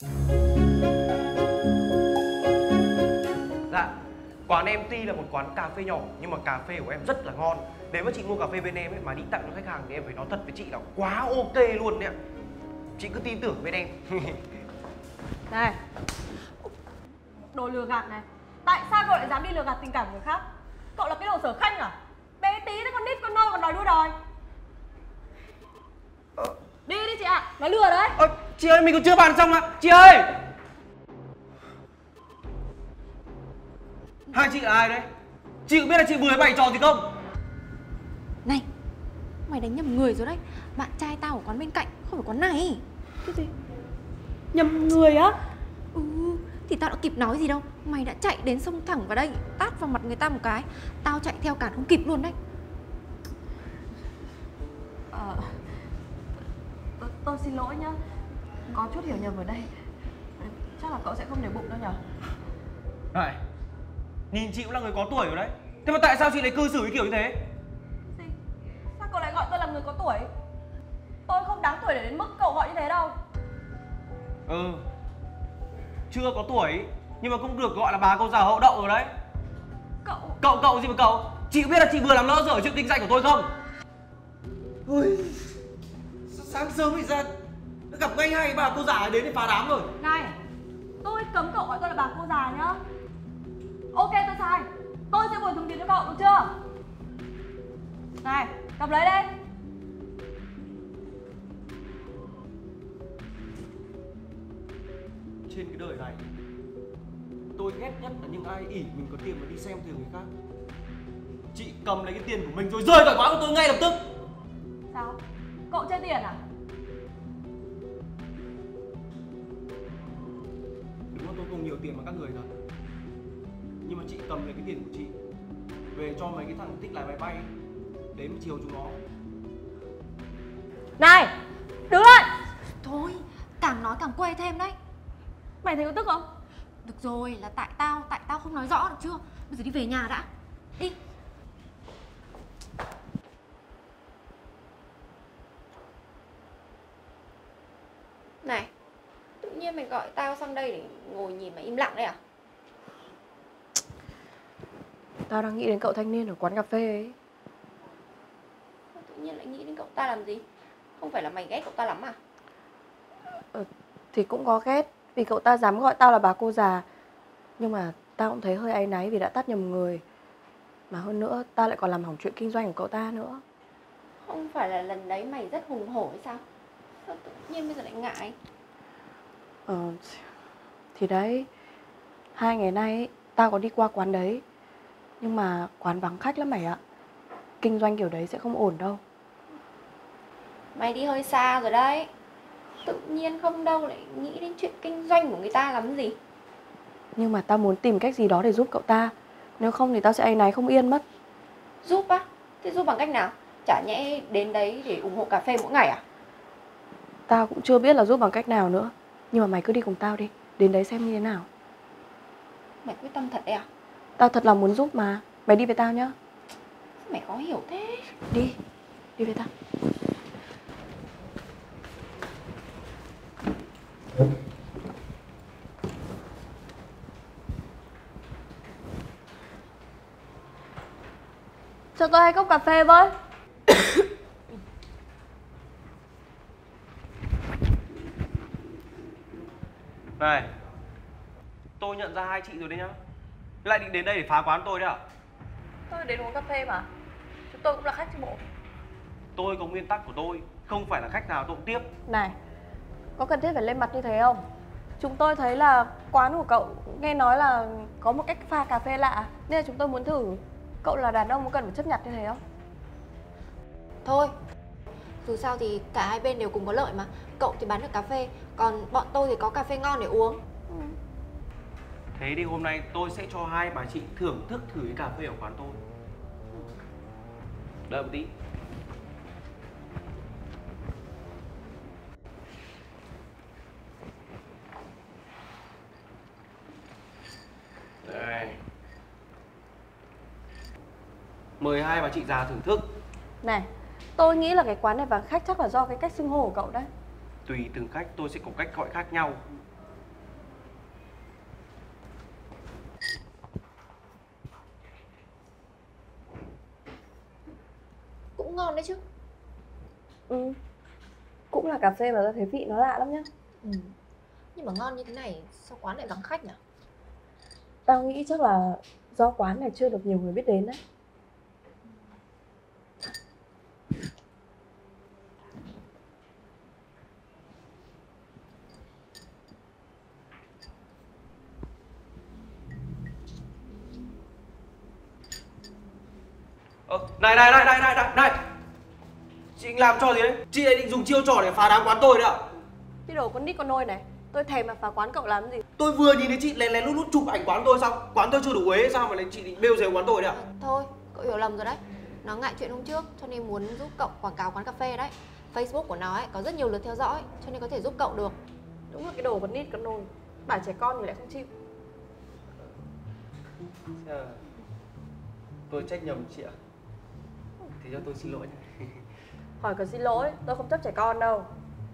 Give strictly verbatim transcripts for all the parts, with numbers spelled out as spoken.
Dạ, quán em tuy là một quán cà phê nhỏ nhưng mà cà phê của em rất là ngon. Nếu mà chị mua cà phê bên em ấy mà đi tặng cho khách hàng thì em phải nói thật với chị là quá ok luôn đấy ạ. Chị cứ tin tưởng bên em. Này, đồ lừa gạt này. Tại sao cậu lại dám đi lừa gạt tình cảm của người khác? Cậu là cái đồ sở khanh à? Bé tí nó con nít con nôi còn đòi đua đòi. Ờ. Đi đi chị ạ, à. Nói lừa đấy. Ờ, chị ơi, mình còn chưa bàn xong mà. Chị ơi, hai chị là ai đấy? Chị có biết là chị vừa bày trò gì không? Này, mày đánh nhầm người rồi đấy. Bạn trai tao ở quán bên cạnh, không phải quán này. Cái gì? Nhầm người á? Ừ, thì tao đã kịp nói gì đâu. Mày đã chạy đến xông thẳng vào đây, tát vào mặt người ta một cái. Tao chạy theo cản không kịp luôn đấy. Ờ, tôi, tôi xin lỗi nhá. Có chút hiểu nhầm ở đây. Chắc là cậu sẽ không để bụng đâu nhở? Này, nhìn chị cũng là người có tuổi rồi đấy. Thế mà tại sao chị lại cư xử cái kiểu như thế? Gì? Sao cậu lại gọi tôi là người có tuổi? Tôi không đáng tuổi để đến mức cậu gọi như thế đâu. Ừ, chưa có tuổi nhưng mà cũng được gọi là bà cô già hậu đậu rồi đấy. Cậu... Cậu cậu gì mà cậu? Chị có biết là chị vừa làm lỡ dở chuyện kinh doanh của tôi không? Ôi, sáng sớm thì ra gặp ngay hai bà cô già đến để phá đám rồi. Này, tôi cấm cậu gọi tôi là bà cô già nhá. Ok, tôi sai. Tôi sẽ bồi thường tiền cho cậu, được chưa? Này, cầm lấy đây. Trên cái đời này, tôi ghét nhất là những ai ỷ mình có tiền mà đi xem thường người khác. Chị cầm lấy cái tiền của mình rồi rời khỏi quán của tôi ngay lập tức. Sao? Cậu chơi tiền à? Đúng là tôi không nhiều tiền mà các người thật. Nhưng mà chị cầm lấy cái tiền của chị về cho mấy cái thằng thích lái máy bay đến chiều chúng nó. Này, đứng lại. Thôi, càng nói càng quê thêm đấy. Mày thấy có tức không? Được rồi, là tại tao, tại tao không nói rõ được chưa? Bây giờ đi về nhà đã. Đi. Này, tự nhiên mày gọi tao sang đây để ngồi nhìn mày im lặng đấy à? Tao đang nghĩ đến cậu thanh niên ở quán cà phê ấy. Tự nhiên lại nghĩ đến cậu ta làm gì? Không phải là mày ghét cậu ta lắm à? Ờ, thì cũng có ghét vì cậu ta dám gọi tao là bà cô già. Nhưng mà tao cũng thấy hơi áy náy vì đã tát nhầm người. Mà hơn nữa, tao lại còn làm hỏng chuyện kinh doanh của cậu ta nữa. Không phải là lần đấy mày rất hùng hổ hay sao? Sao tự nhiên bây giờ lại ngại? Ờ, thì đấy, hai ngày nay ấy, tao có đi qua quán đấy. Nhưng mà quán vắng khách lắm mày ạ. Kinh doanh kiểu đấy sẽ không ổn đâu. Mày đi hơi xa rồi đấy. Tự nhiên không đâu lại nghĩ đến chuyện kinh doanh của người ta làm gì. Nhưng mà tao muốn tìm cách gì đó để giúp cậu ta. Nếu không thì tao sẽ áy náy không yên mất. Giúp á? Thế giúp bằng cách nào? Chả nhẽ đến đấy để ủng hộ cà phê mỗi ngày à? Tao cũng chưa biết là giúp bằng cách nào nữa. Nhưng mà mày cứ đi cùng tao đi. Đến đấy xem như thế nào. Mày quyết tâm thật đấy à? Tao thật lòng muốn giúp mà. Mày đi với tao nhá. Mày khó hiểu thế. Đi, đi với tao. Cho tôi hai cốc cà phê với. Này, tôi nhận ra hai chị rồi đấy nhá. Lại định đến đây để phá quán tôi đấy à? Tôi đến uống cà phê mà. Chúng tôi cũng là khách chứ bộ. Tôi có nguyên tắc của tôi, không phải là khách nào tôi cũng tiếp. Này, có cần thiết phải lên mặt như thế không? Chúng tôi thấy là quán của cậu nghe nói là có một cách pha cà phê lạ, nên là chúng tôi muốn thử. Cậu là đàn ông có cần phải chấp nhận như thế không? Thôi, dù sao thì cả hai bên đều cùng có lợi mà. Cậu thì bán được cà phê, còn bọn tôi thì có cà phê ngon để uống. Ừ. Thế thì hôm nay tôi sẽ cho hai bà chị thưởng thức thử cái cà phê ở quán tôi. Đợi một tí. Đây. Mời hai bà chị già thưởng thức. Này, tôi nghĩ là cái quán này vắng khách chắc là do cái cách xưng hô của cậu đấy. Tùy từng khách tôi sẽ có cách gọi khác nhau. cũng ngon đấy chứ. Ừ, cũng là cà phê mà tao thấy vị nó lạ lắm nhá. Ừ. Nhưng mà ngon như thế này sao quán lại vắng khách nhỉ? Tao nghĩ chắc là do quán này chưa được nhiều người biết đến đấy. Ờ, này này này này này này này, chị làm trò gì đấy? Chị lại định dùng chiêu trò để phá đám quán tôi đấy ạ? Cái đồ con nít con nôi này, tôi thèm mà phá quán cậu làm gì? Tôi vừa nhìn thấy chị lén lén lút lút chụp ảnh quán tôi xong, quán tôi chưa đủ uế sao mà lại chị định bêu rếu quán tôi đấy ạ? À, thôi, cậu hiểu lầm rồi đấy. Nó ngại chuyện hôm trước cho nên muốn giúp cậu quảng cáo quán cà phê đấy. Facebook của nó ấy có rất nhiều lượt theo dõi cho nên có thể giúp cậu được. Đúng là cái đồ con nít con nôi, bảo trẻ con thì lại không chịu. Tôi trách nhầm chị ạ. Thế cho tôi xin lỗi nhé. Hỏi cần xin lỗi, tôi không chấp trẻ con đâu.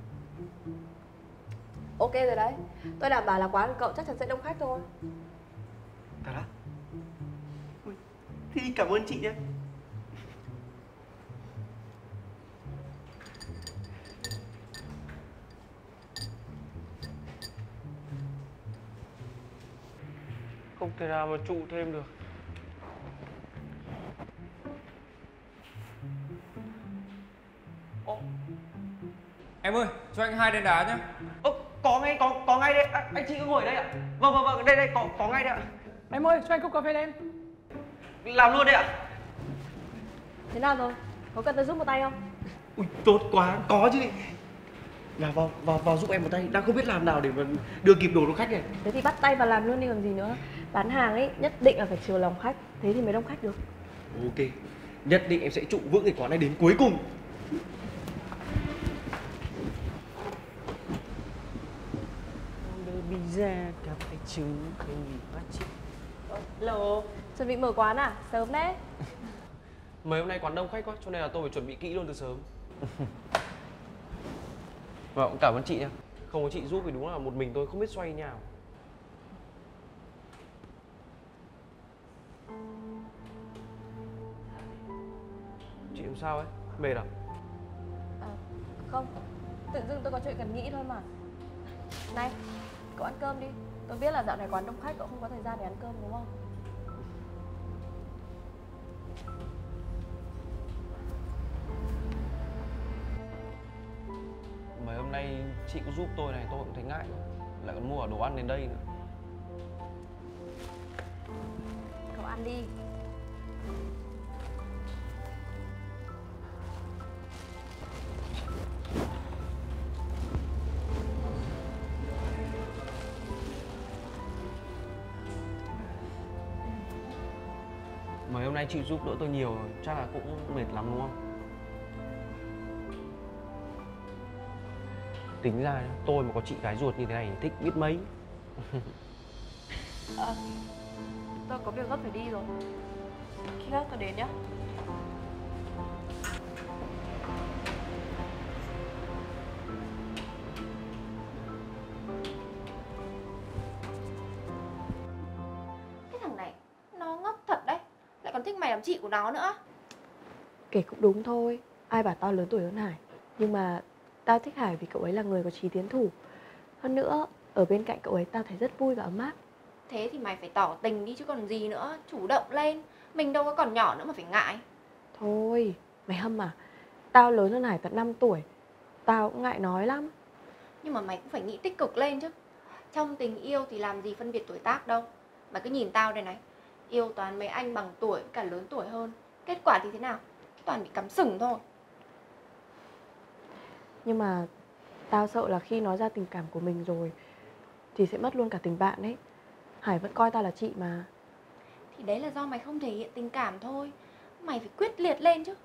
Ok rồi đấy, tôi đảm bảo là quán của cậu chắc chắn sẽ đông khách thôi. Thật á? Ui, thế thì cảm ơn chị nhé. Không thể nào mà trụ thêm được. Ồ, Em ơi, cho anh hai đen đá nhé. ơ, có ngay, có có ngay đây. À, anh chị cứ ngồi ở đây ạ. Vâng vâng vâng, đây đây có có ngay đây ạ. Em ơi, cho anh cốc cà phê đen. Làm luôn đây ạ. Thế nào rồi? Có cần tôi giúp một tay không? Ui, tốt quá, có chứ. Nào vào vào vào giúp em một tay, đang không biết làm nào để mà đưa kịp đồ cho khách này. Thế thì bắt tay vào làm luôn đi còn gì nữa. Bán hàng ấy nhất định là phải chiều lòng khách, thế thì mới đông khách được. Ok, nhất định em sẽ trụ vững cái quán này đến cuối cùng. Pizza, cà phê trứng, không bị phát triển. Hello, chuẩn bị mở quán à? Sớm đấy. Mấy hôm nay quán đông khách quá, cho nên là tôi phải chuẩn bị kỹ luôn từ sớm. Và cũng cảm ơn chị nha. Không có chị giúp thì đúng là một mình tôi không biết xoay nhào. Chị làm sao ấy? Mệt à? À, không, tự dưng tôi có chuyện cần nghĩ thôi mà. Này, cậu ăn cơm đi. Tôi biết là dạo này quán đông khách, cậu không có thời gian để ăn cơm đúng không? Mấy hôm nay chị cứ giúp tôi này tôi cũng thấy ngại rồi. Lại còn mua ở đồ ăn đến đây nữa. Cậu ăn đi. Mấy hôm nay chị giúp đỡ tôi nhiều rồi, chắc là cũng mệt lắm đúng không? Tính ra tôi mà có chị gái ruột như thế này thích biết mấy. À, tôi có việc gấp phải đi rồi. Khi khác tôi đến nhá. Cái thằng này nó ngốc thật đấy, lại còn thích mày làm chị của nó nữa. Kể cũng đúng thôi, ai bảo tao lớn tuổi hơn Hải. Nhưng mà tao thích Hải vì cậu ấy là người có chí tiến thủ. Hơn nữa, ở bên cạnh cậu ấy tao thấy rất vui và ấm áp. Thế thì mày phải tỏ tình đi chứ còn gì nữa, chủ động lên. Mình đâu có còn nhỏ nữa mà phải ngại. Thôi, mày hâm à? Tao lớn hơn Hải tận năm tuổi. Tao cũng ngại nói lắm. Nhưng mà mày cũng phải nghĩ tích cực lên chứ. Trong tình yêu thì làm gì phân biệt tuổi tác đâu. Mày cứ nhìn tao đây này, yêu toàn mấy anh bằng tuổi cả lớn tuổi hơn. Kết quả thì thế nào? Toàn bị cắm sừng thôi. Nhưng mà tao sợ là khi nói ra tình cảm của mình rồi thì sẽ mất luôn cả tình bạn đấy. Hải vẫn coi tao là chị mà. Thì đấy là do mày không thể hiện tình cảm thôi. Mày phải quyết liệt lên chứ.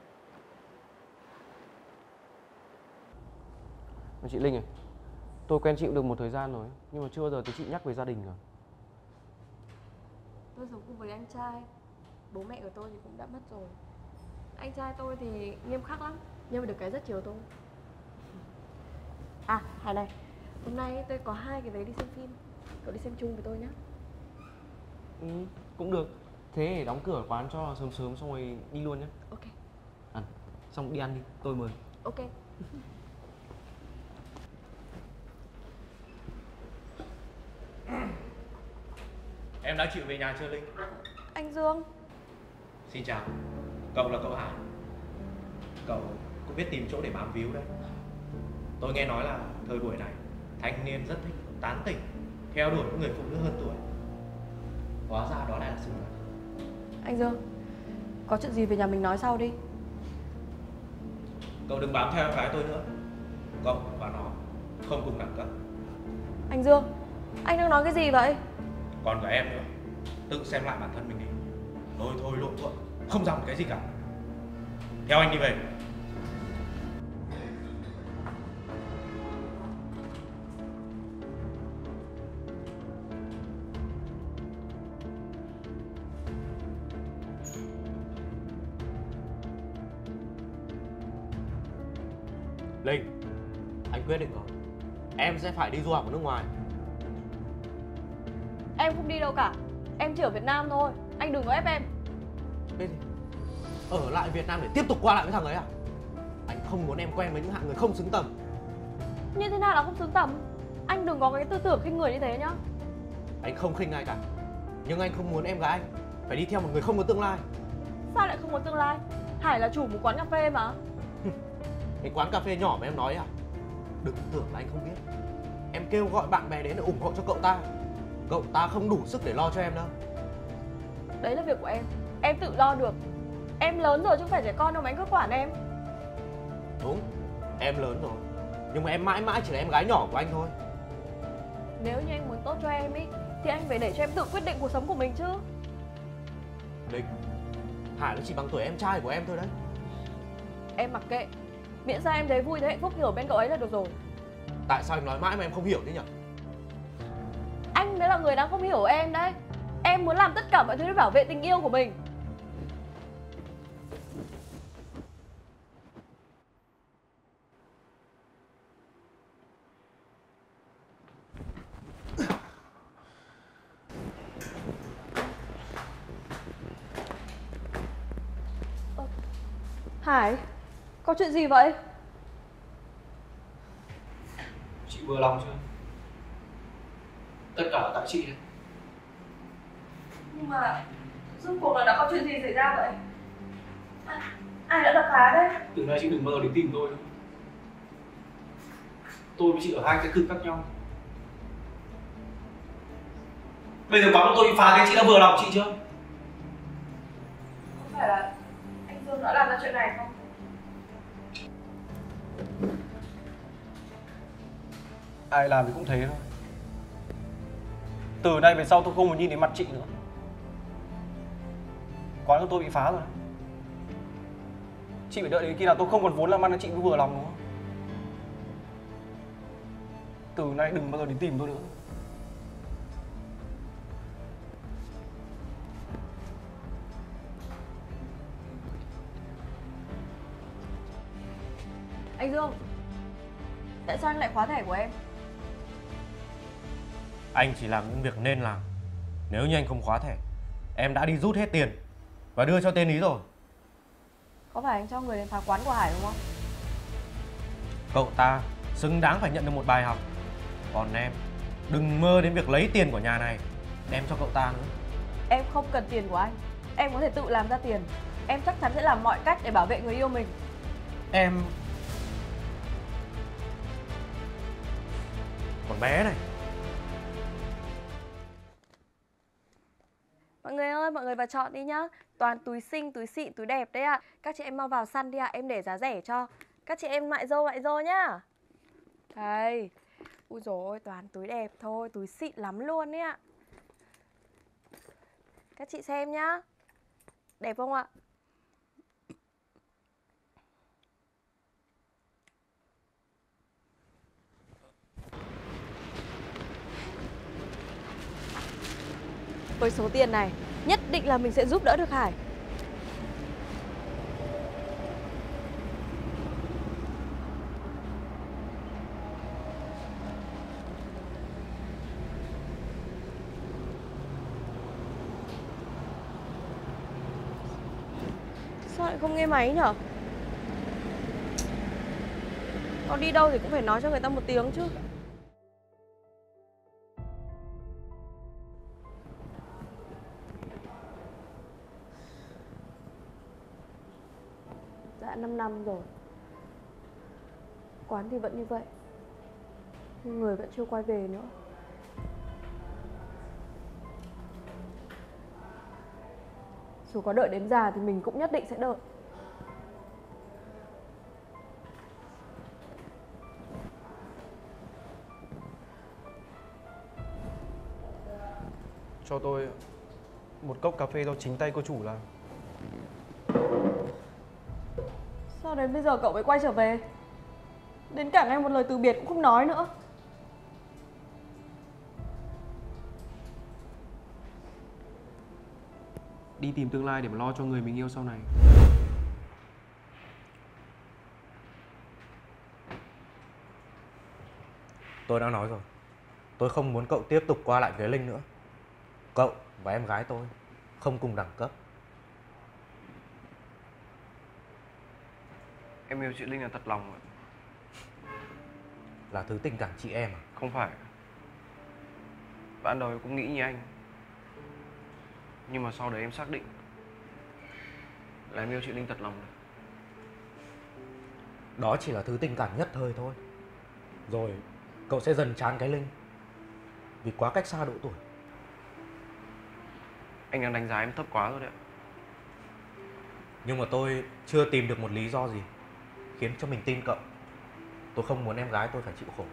Chị Linh này, tôi quen chị cũng được một thời gian rồi, nhưng mà chưa bao giờ thấy chị nhắc về gia đình cả. Tôi sống cùng với anh trai. Bố mẹ của tôi thì cũng đã mất rồi. Anh trai tôi thì nghiêm khắc lắm, nhưng mà được cái rất chiều tôi. À, Hải này, hôm nay tôi có hai cái vé đi xem phim. Cậu đi xem chung với tôi nhé. Ừ, cũng được. Thế để đóng cửa quán cho sớm sớm xong rồi đi luôn nhé. Ok. Ăn. Xong đi ăn đi, tôi mời. Ok. Em đã chịu về nhà chưa Linh? Anh Dương. Xin chào, cậu là cậu Hải. Cậu cũng biết tìm chỗ để bám víu đấy. Tôi nghe nói là thời buổi này thanh niên rất thích tán tỉnh, theo đuổi những người phụ nữ hơn tuổi. Hóa ra đó lại là sự thật. Anh Dương, có chuyện gì về nhà mình nói sau đi. Cậu đừng bám theo em gái tôi nữa. Cậu và nó không cùng đẳng cấp. Anh Dương, anh đang nói cái gì vậy? Còn cả em nữa, tự xem lại bản thân mình đi. Lôi thôi lộn thuận, không ra một cái gì cả. Theo anh đi về. Linh, anh quyết định rồi. Em sẽ phải đi du học ở nước ngoài. Em không đi đâu cả. Em chỉ ở Việt Nam thôi. Anh đừng có ép em. Cái gì? Ở lại Việt Nam để tiếp tục qua lại với thằng ấy à? Anh không muốn em quen với những hạng người không xứng tầm. Như thế nào là không xứng tầm? Anh đừng có cái tư tưởng khinh người như thế nhá. Anh không khinh ai cả. Nhưng anh không muốn em gái anh phải đi theo một người không có tương lai. Sao lại không có tương lai? Hải là chủ một quán cà phê mà. Cái quán cà phê nhỏ mà em nói à? Đừng tưởng là anh không biết. Em kêu gọi bạn bè đến để ủng hộ cho cậu ta. Cậu ta không đủ sức để lo cho em đâu. Đấy là việc của em. Em tự lo được. Em lớn rồi chứ không phải trẻ con đâu mà anh cứ quản em. Đúng, em lớn rồi. Nhưng mà em mãi mãi chỉ là em gái nhỏ của anh thôi. Nếu như anh muốn tốt cho em ý thì anh phải để cho em tự quyết định cuộc sống của mình chứ. Linh, Hải nó chỉ bằng tuổi em trai của em thôi đấy. Em mặc kệ. Miễn sao em thấy vui thấy hạnh phúc ở bên cậu ấy là được rồi. Tại sao anh nói mãi mà em không hiểu thế nhỉ? Anh mới là người đang không hiểu em đấy. Em muốn làm tất cả mọi thứ để bảo vệ tình yêu của mình. Ờ, Hải, có chuyện gì vậy? Chị vừa lòng chưa? Tất cả là tại chị đấy. Nhưng mà rốt cuộc là đã có chuyện gì xảy ra vậy? À, ai đã đập phá đấy? Từ nay chị đừng mơ đến tìm tôi nữa. Tôi với chị ở hai cái cực khác nhau. Bây giờ quán của tôi bị phá cái chị đã vừa lòng chị chưa? Không phải là anh Dương đã làm ra chuyện này không? Ai làm thì cũng thế thôi. Từ nay về sau tôi không muốn nhìn đến mặt chị nữa. Quán của tôi bị phá rồi. Chị phải đợi đến khi nào tôi không còn vốn làm ăn là chị mới vừa lòng đúng không? Từ nay đừng bao giờ đến tìm tôi nữa. Anh Dương, tại sao anh lại khóa thẻ của em? Anh chỉ làm những việc nên làm. Nếu như anh không khóa thẻ, em đã đi rút hết tiền và đưa cho tên ý rồi. Có phải anh cho người đến phá quán của Hải đúng không? Cậu ta xứng đáng phải nhận được một bài học. Còn em, đừng mơ đến việc lấy tiền của nhà này đem cho cậu ta nữa. Em không cần tiền của anh. Em có thể tự làm ra tiền. Em chắc chắn sẽ làm mọi cách để bảo vệ người yêu mình. Em... Con bé này. Mọi người ơi, mọi người vào chọn đi nhá. Toàn túi xinh, túi xịn, túi đẹp đấy ạ. Các chị em mau vào săn đi ạ, em để giá rẻ cho. Các chị em mại dâu mại dâu nhá. Đây. Ui dồi ôi, toàn túi đẹp thôi, túi xịn lắm luôn đấy ạ. Các chị xem nhá. Đẹp không ạ? Với số tiền này, nhất định là mình sẽ giúp đỡ được Hải. Sao lại không nghe máy nhở? Con đi đâu thì cũng phải nói cho người ta một tiếng chứ. Đã năm năm rồi, quán thì vẫn như vậy, nhưng người vẫn chưa quay về nữa. Dù có đợi đến già thì mình cũng nhất định sẽ đợi. Cho tôi một cốc cà phê do chính tay cô chủ làm. Sao đến bây giờ cậu mới quay trở về? Đến cả ngay một lời từ biệt cũng không nói nữa. Đi tìm tương lai để mà lo cho người mình yêu sau này. Tôi đã nói rồi, tôi không muốn cậu tiếp tục qua lại với Linh nữa. Cậu và em gái tôi không cùng đẳng cấp. Em yêu chị Linh là thật lòng ạ. Là thứ tình cảm chị em à? Không phải. Ban đầu em cũng nghĩ như anh. Nhưng mà sau đấy em xác định là em yêu chị Linh thật lòng rồi. Đó chỉ là thứ tình cảm nhất thời thôi. Rồi cậu sẽ dần chán cái Linh vì quá cách xa độ tuổi. Anh đang đánh giá em thấp quá rồi đấy ạ. Nhưng mà tôi chưa tìm được một lý do gì khiến cho mình tin cậu. Tôi không muốn em gái tôi phải chịu khổ.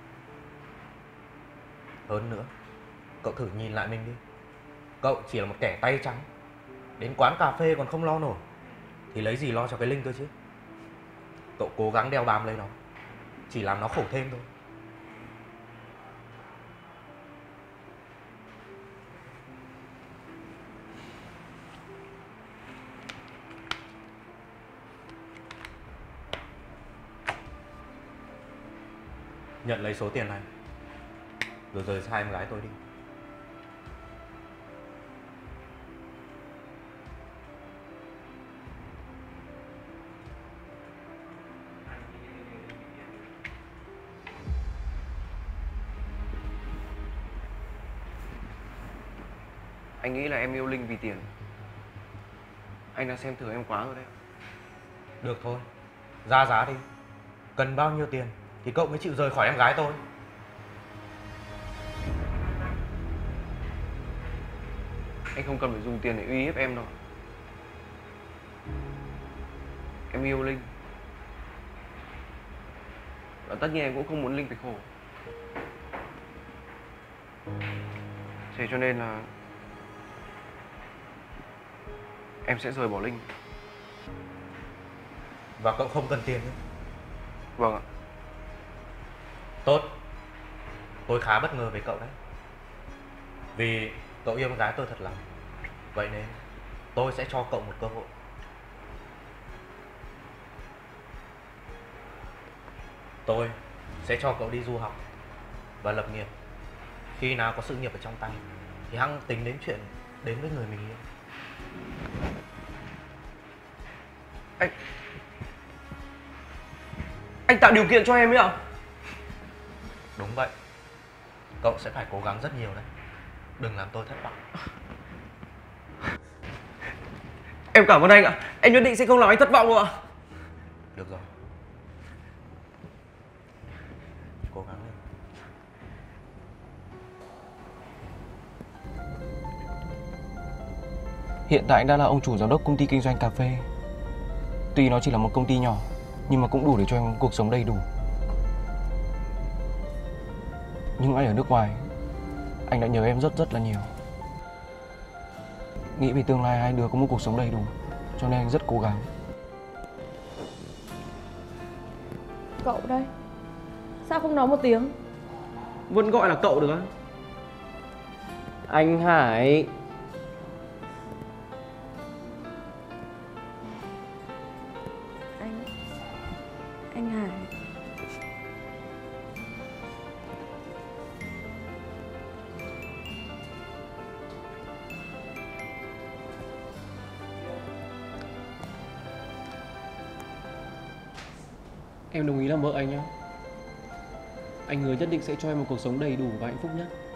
Hơn nữa, cậu thử nhìn lại mình đi. Cậu chỉ là một kẻ tay trắng, đến quán cà phê còn không lo nổi thì lấy gì lo cho cái Linh cơ chứ. Cậu cố gắng đeo bám lấy nó, chỉ làm nó khổ thêm thôi. Nhận lấy số tiền này rồi rời xa em gái tôi đi. Anh nghĩ là em yêu Linh vì tiền. Anh đã xem thường em quá rồi đấy. Được thôi, ra giá đi. Cần bao nhiêu tiền thì cậu mới chịu rời khỏi em gái tôi. Anh không cần phải dùng tiền để uy hiếp em đâu. Em yêu Linh, và tất nhiên em cũng không muốn Linh phải khổ. Thế cho nên là em sẽ rời bỏ Linh. Và cậu không cần tiền nữa. Vâng ạ. Tốt. Tôi khá bất ngờ về cậu đấy. Vì cậu yêu em gái tôi thật lòng. Vậy nên tôi sẽ cho cậu một cơ hội. Tôi sẽ cho cậu đi du học và lập nghiệp. Khi nào có sự nghiệp ở trong tay thì hẵng tính đến chuyện đến với người mình yêu. Anh Anh tạo điều kiện cho em ấy ạ? Đúng vậy. Cậu sẽ phải cố gắng rất nhiều đấy. Đừng làm tôi thất vọng. Em cảm ơn anh ạ. Em nhất định sẽ không làm anh thất vọng đâu ạ. Được rồi. Cố gắng lên. Hiện tại anh đã là ông chủ giám đốc công ty kinh doanh cà phê. Tuy nó chỉ là một công ty nhỏ, nhưng mà cũng đủ để cho em có cuộc sống đầy đủ. Nhưng anh ở nước ngoài, anh đã nhớ em rất rất là nhiều. Nghĩ về tương lai hai đứa có một cuộc sống đầy đủ, cho nên anh rất cố gắng. Cậu đây, sao không nói một tiếng? Vẫn gọi là cậu được á? Anh Hải. Anh... Anh Hải. Em đồng ý làm vợ anh nhá. Anh hứa nhất định sẽ cho em một cuộc sống đầy đủ và hạnh phúc nhất.